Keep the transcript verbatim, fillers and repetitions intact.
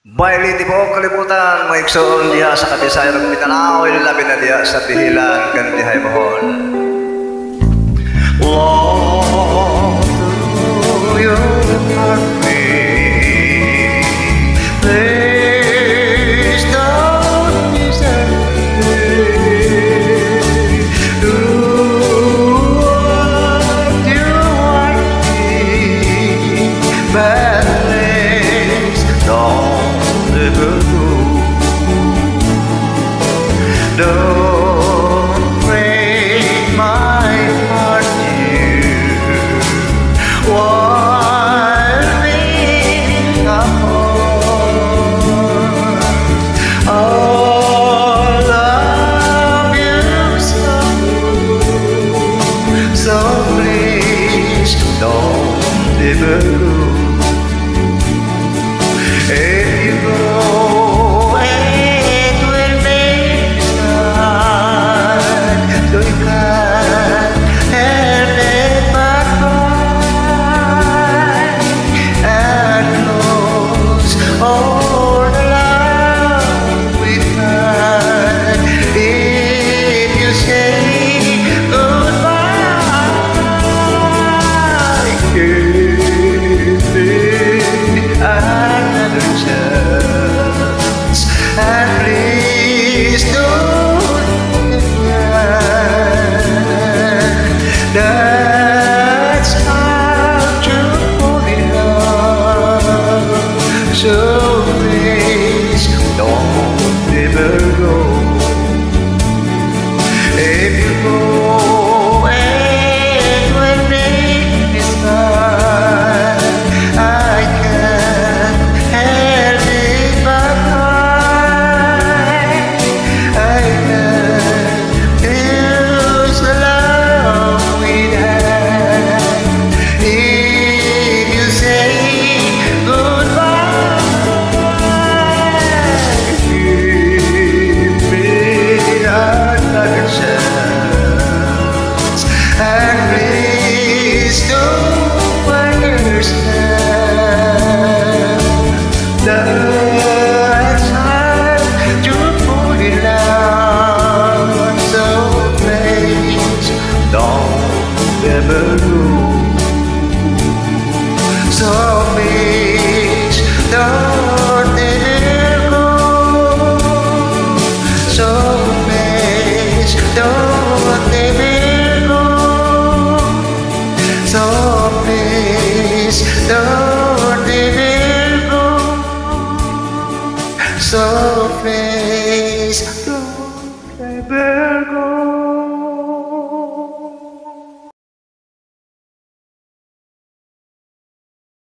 Baili di po kalibutan, maigsoon diha sa katisay ng Mindanao, ilabi na diha sa pihilan kan dihay mohon. Walk through your heartbeat, please don't desert me. Do what you want me, bad things don't. Don't break my heart, dear, while being apart. I love you so, so please don't ever go. If you go, it will make me sad, so you can't help it but cry and lose all the love we've had. If you say goodbye, give me another chance, and please don't forget that's how to pull it up. So please don't ever go. If you go, it will make me sad. I can't help it but cry. I can't lose the love we had. If you say goodbye, give me another chance, and please don't understand that's hard to put it out. So please don't ever go. So please don't ever go. So please don't ever go. So please don't ever go. So please